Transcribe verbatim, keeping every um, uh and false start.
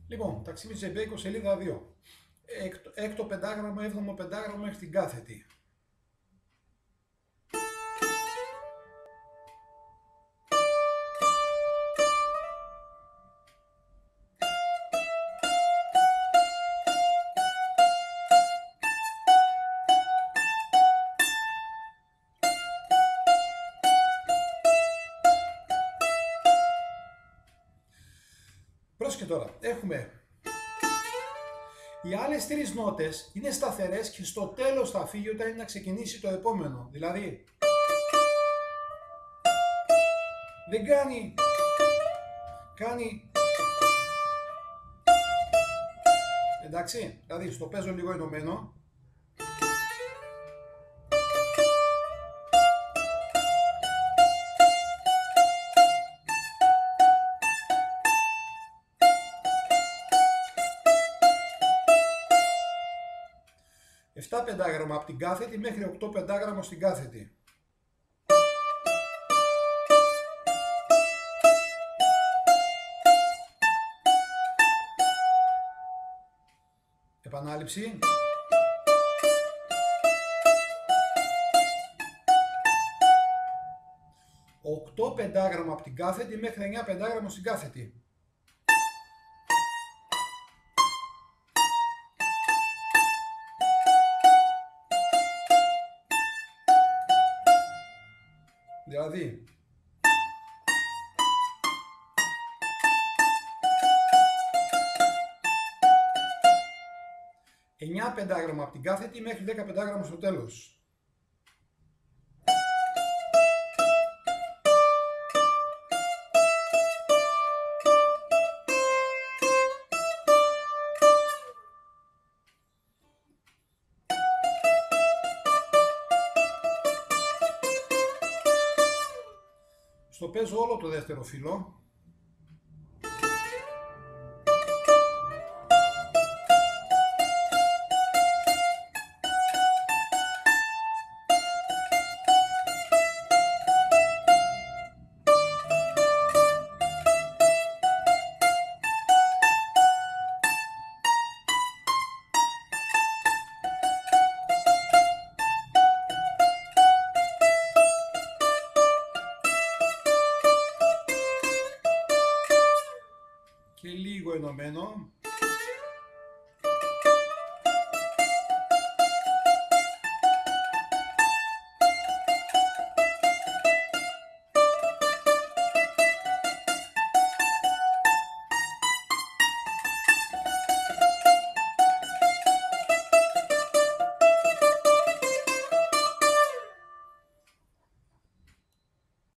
Λοιπόν, ταξίδι Τζεμπέικο, σελίδα δύο. Έκτο, έκτο πεντάγραμμο, έβδομο πεντάγραμμο μέχρι την κάθετη. Πρόσεχε τώρα, έχουμε οι άλλες τρεις νότες είναι σταθερές και στο τέλος θα φύγει όταν είναι να ξεκινήσει το επόμενο. Δηλαδή δεν κάνει, κάνει, εντάξει, δηλαδή στο παίζω λίγο ενωμένο. επτά πεντάγραμμα από την κάθετη μέχρι οκτώ πεντάγραμμα στην κάθετη. Επανάληψη. οκτώ πεντάγραμμα από την κάθετη μέχρι εννιά πεντάγραμμα στην κάθετη. Δηλαδή εννιά πεντάγραμμα από την κάθετη μέχρι δέκα πεντάγραμμα στο τέλος. Στο παίζω όλο το δεύτερο φύλλο. Και λίγο ενωμένο.